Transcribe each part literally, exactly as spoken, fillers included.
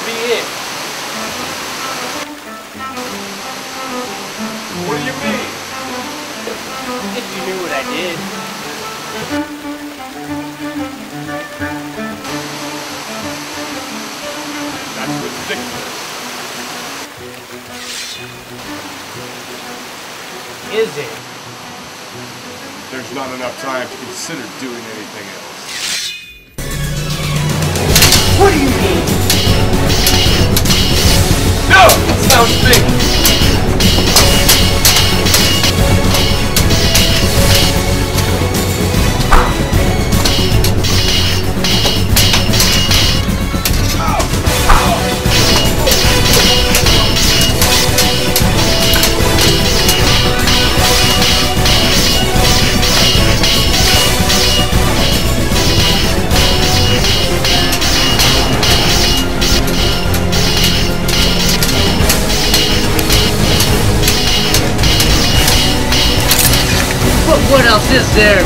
be it. What do you mean? If you knew what I did. That's ridiculous. Is it? There's not enough time to consider doing anything else. What do you mean? No! That sounds big! What else is there?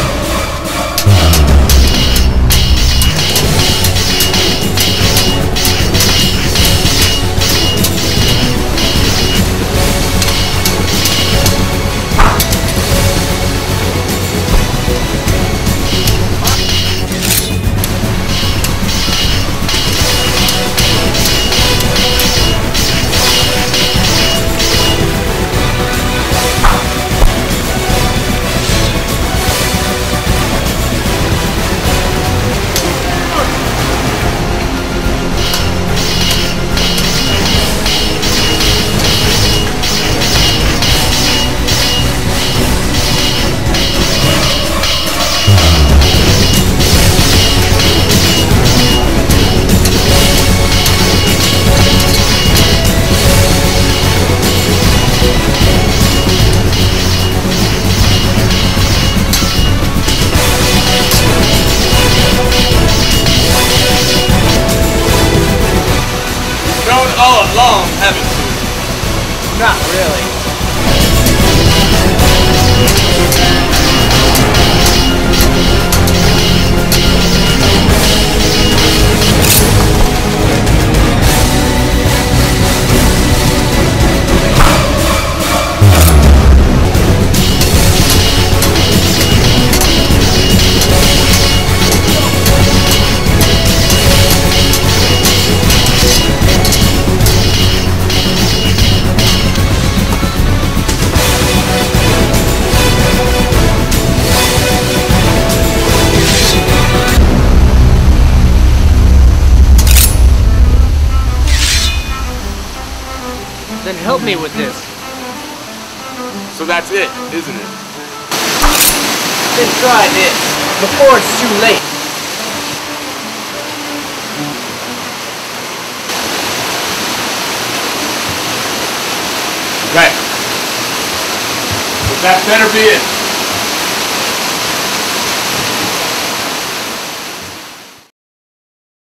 All along, haven't you? Not really. Then help me with this. So that's it, isn't it? Then try this, before it's too late. Okay. But that better be it.